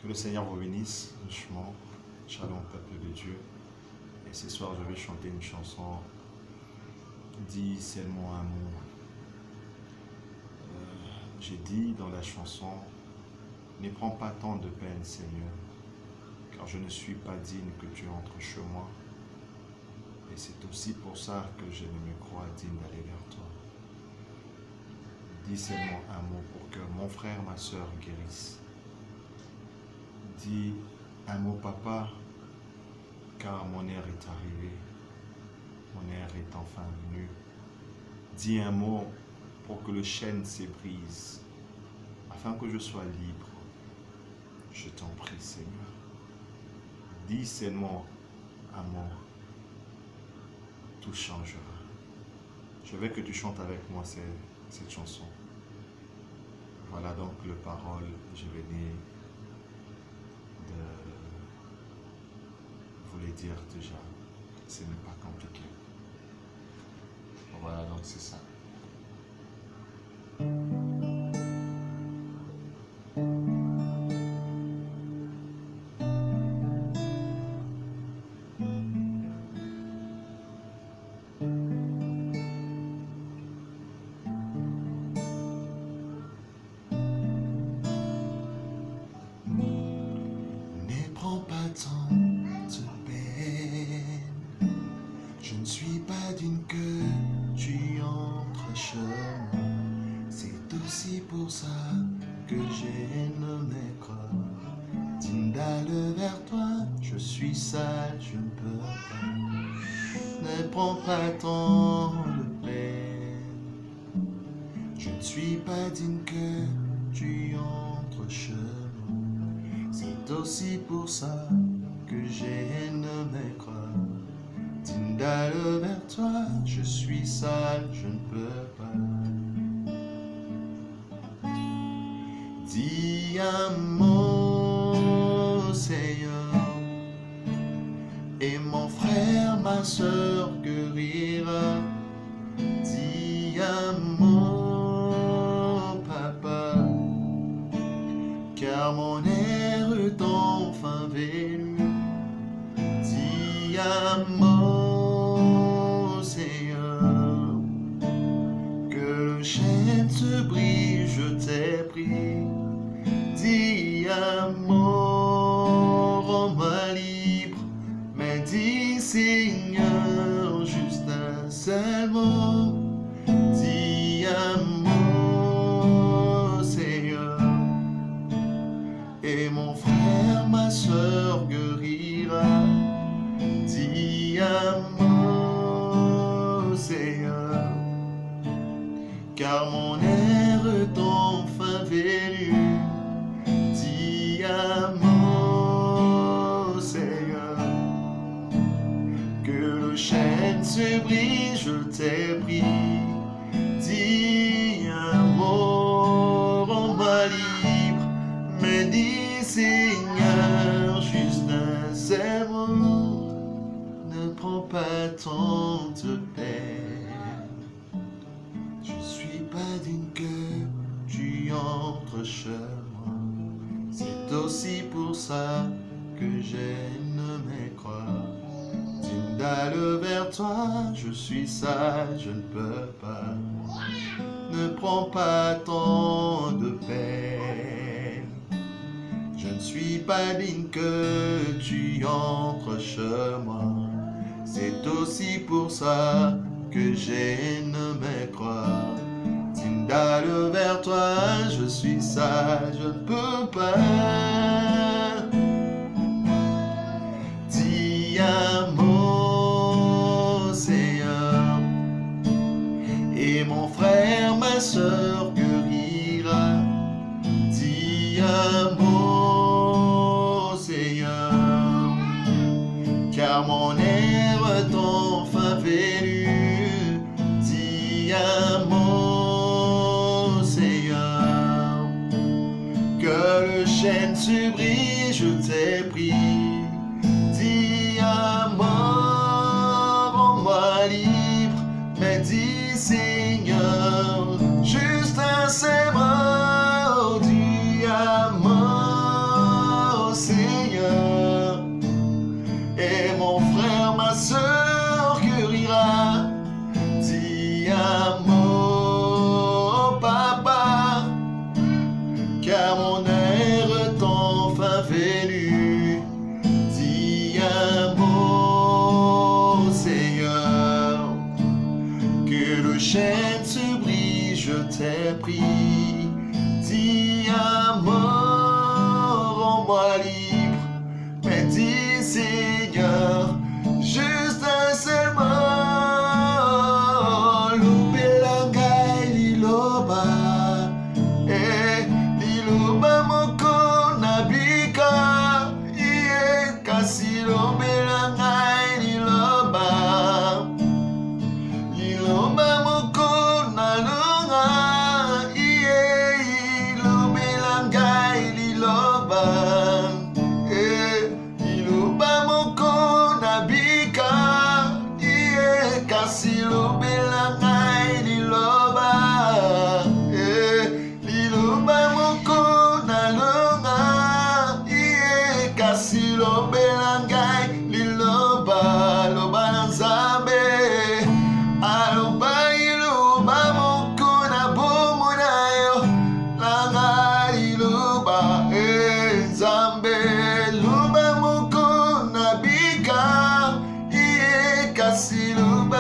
Que le Seigneur vous bénisse richement. Shalom, peuple de Dieu. Et ce soir, je vais chanter une chanson. Dis seulement un mot. J'ai dit dans la chanson, ne prends pas tant de peine, Seigneur, car je ne suis pas digne que tu entres chez moi. Et c'est aussi pour ça que je ne me crois digne d'aller vers toi. Dis seulement un mot pour que mon frère, ma soeur guérissent. Dis un mot, papa, car mon heure est arrivée. Mon heure est enfin venue. Dis un mot pour que le chêne se brise, afin que je sois libre. Je t'en prie, Seigneur. Dis seulement un mot. Tout changera. Je veux que tu chantes avec moi cette chanson. Voilà donc le parole. Je venais de vous le dire déjà. Ce n'est pas compliqué. Voilà donc c'est ça. Ne prends pas tant de peine, je ne suis pas digne que tu entres chez moi. C'est aussi pour ça que j'ai nommé quoi. Digne d'aller vers toi, je suis sale, je ne peux pas. Ne prends pas tant de peine, je ne suis pas digne que tu entres chez moi. C'est aussi pour ça que j'ai nommé quoi. Digne d'aller vers toi, je suis sale, je ne peux pas. Dis un mot, Seigneur, et mon frère, ma soeur guérira. Dis un mot, papa, car mon air est enfin venu. Dis un mot, Seigneur, que le chêne se brise, je t'ai pris. Dis un mot, rends-moi libre, mais dis Seigneur, juste un seul mot. Dis un mot, Seigneur, et mon frère, ma soeur guérira. Dis un mot, Seigneur, car mon air est enfin venu. Dis un mot, Seigneur, que le chêne se brise, je t'ai pris. Dis un mot, rends-moi libre, mais dis Seigneur, juste un seul mot. Ne prends pas tant de peine, je suis pas digne que tu entres chez moi. C'est aussi pour ça que j'ai nommé quoi. Digne d'aller vers toi, je suis sale, je ne peux pas. Ne prends pas tant de peine, je ne suis pas digne que tu entres chez moi. C'est aussi pour ça que j'ai nommé quoi. Digne d'aller vers toi, je suis sale, je ne peux pas. Dis un mot, Seigneur, et mon frère, ma soeur guérira. Dis un mot, Seigneur, car mon air est enfin venu. Dis un mot, Seigneur, que le chêne se brise, je t'ai pris. Dis un mot, rends-moi libre, mais dis Seigneur, juste un seul mot. Dis un mot, rends-moi libre. Mais dis Seigneur, juste un seul mot. Lubelangai liloba, liloba moko nabika, kasi lubelangai liloba, liloba moko nalunga, lubelangai liloba. Kasi lubelangai liloba, liloba moko nalunga, kasi lubelangai liloba, loba na Nzambe, aloba iloba moko na bomo na yo, langa liloba, Nzambe, loba moko na bika, kasi luba.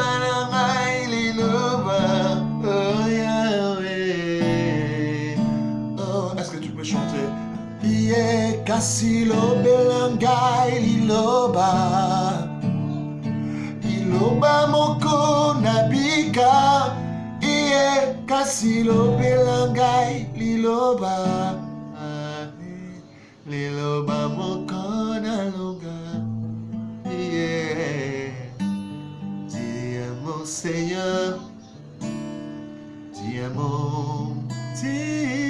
Chanter. Iye kasi lubelangai liloba, liloba moko nabika. Iye kasi lubelangai liloba, liloba moko nalunga. Iye, te amo Seigneur, te amo, te